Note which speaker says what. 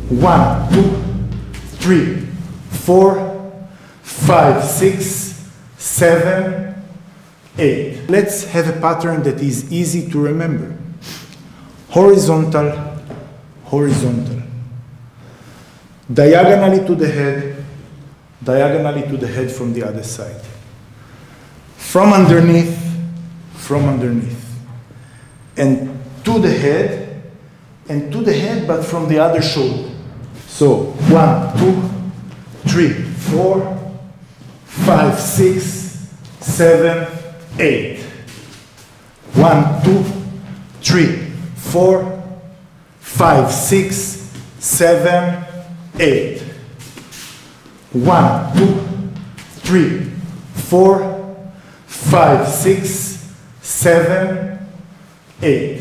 Speaker 1: 1, 2, 3, 4, 5, 6, 7, 8. Let's have a pattern that is easy to remember. Horizontal, horizontal. Diagonally to the head from the other side. From underneath, and to the head, but from the other shoulder. So 1, 2, 3, 4, 5, 6, 7, 8. 1, 2, 3, 4, 5, 6, 7, 8. 1, 2, 3, 4, 5, 6, 7, 8.